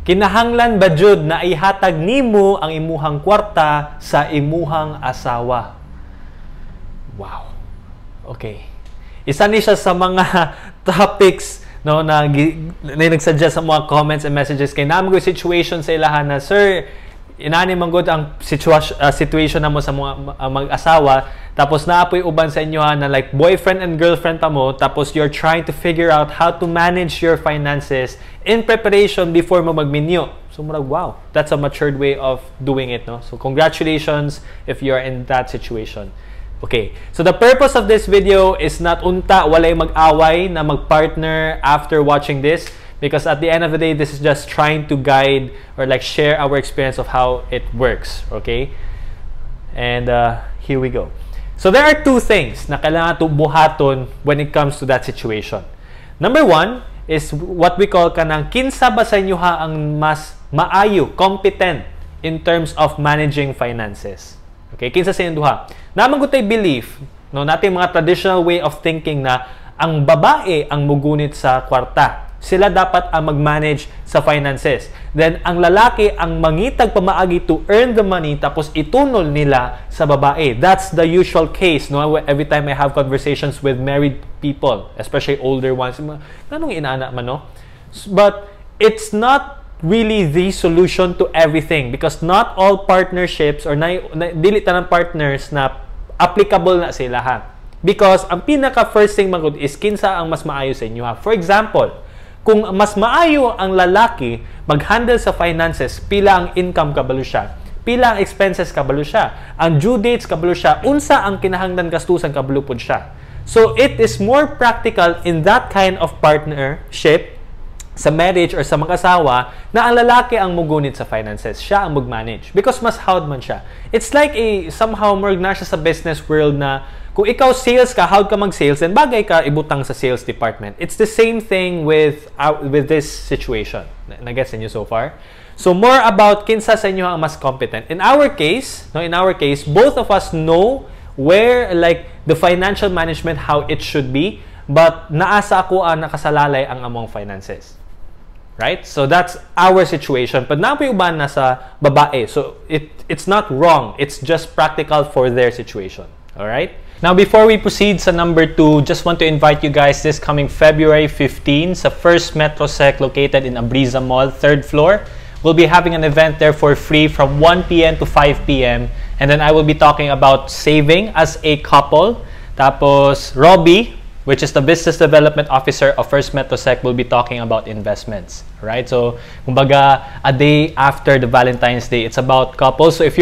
Kinahanglan ba jud na ihatag nimo ang imuhang kwarta sa imuhang asawa? Wow. Okay. Isa ni siya sa mga topics no na nagsuggest sa mga comments and messages kay namo situation sa ilahan na, sir, inani man gud ang situation namo sa mga mag-asawa, tapos naapoy uban sa inyo na like boyfriend and girlfriend pa mo, tapos you're trying to figure out how to manage your finances in preparation before mo magminyo. So murag, wow, that's a matured way of doing it, no? So congratulations if you're in that situation. Okay, so the purpose of this video is not unta walay mag-away na mag-partner after watching this, because at the end of the day, this is just trying to guide or like share our experience of how it works, okay? And here we go. So there are two things na kailangan buhaton when it comes to that situation. Number one is what we call kanang kinsa ba sa inyo ha ang mas maayo, competent in terms of managing finances. Okay, kinsa sa inyo duha. Naman ko tay belief, no, nating mga traditional way of thinking na ang babae ang mugunit sa kwarta. Sila dapat ang mag-manage sa finances. Then, ang lalaki ang mangitag pamaagi to earn the money tapos itunol nila sa babae. That's the usual case, no? Every time I have conversations with married people, especially older ones, anong inaanak man, no? But it's not really the solution to everything, because not all partnerships or dili tanang partners na applicable na sila ha. Because ang pinaka first thing magud is kinsa ang mas maayo sa inyo ha. For example, kung mas maayo ang lalaki mag-handle sa finances, pila ang income kabalo siya, pila ang expenses kabalo siya, ang due dates kabalo siya, unsa ang kinahanglan gastusan kabalo pud siya. So it is more practical in that kind of partnership sa marriage or sa mag-asawa na ang lalaki ang mugunit sa finances, siya ang mag-manage, because mas hawd man siya. It's like somehow more na siya sa business world na kung ikaw sales ka, how'd ka mag-sales, and bagay ka ibutang sa sales department. It's the same thing with this situation. Nag-gets niyo so far? So more about kinsa sa inyo ang mas competent. In our case, both of us know where like the financial management, how it should be, but naasa ako ang nakasalalay ang among finances. Right? So that's our situation. But napoy uban na sa babae. So it's not wrong. It's just practical for their situation. All right? Now, before we proceed sa number 2, just want to invite you guys this coming February 15 sa First Metro Sec located in Abreeza Mall, 3rd floor. We'll be having an event there for free from 1 p.m. to 5 p.m. And then I will be talking about saving as a couple. Tapos, Robbi, which is the Business Development Officer of First Metro Sec, will be talking about investments. Right? So, kumbaga, a day after the Valentine's Day, it's about couples. So,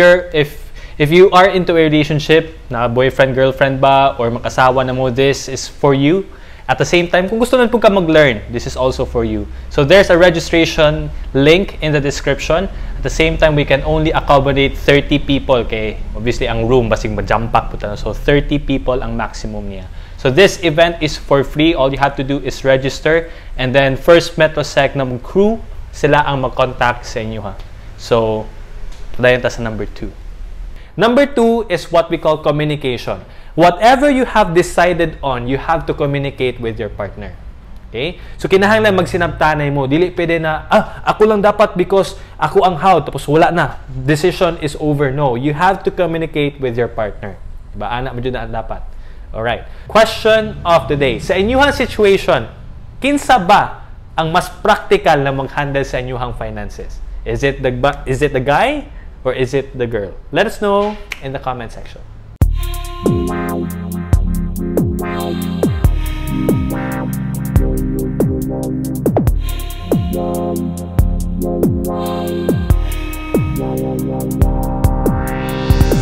if you are into a relationship, na boyfriend, girlfriend ba, or makasawa na mo, this is for you. At the same time, kung gusto na po ka mag-learn, this is also for you. So there's a registration link in the description. At the same time, we can only accommodate 30 people. Okay? Obviously, ang room, basing ma-jump-pack po tayo. So 30 people ang maximum niya. So this event is for free. All you have to do is register. And then First Metro Sec na crew, sila ang mag-contact sa inyo ha. So, padayon ta sa number 2. Number 2 is what we call communication. Whatever you have decided on, you have to communicate with your partner. Okay? So, kinahanglan magsinabtanay mo. Dili pwede na, ako lang dapat because ako ang hawd, tapos wala na. Decision is over. No. You have to communicate with your partner. Diba? Anak mo dyan na dapat. Alright. Question of the day. Sa inyuhang situation, kinsa ba ang mas practical na mag-handle sa inyuhang finances? Is it the guy? Or is it the girl? Let us know in the comment section.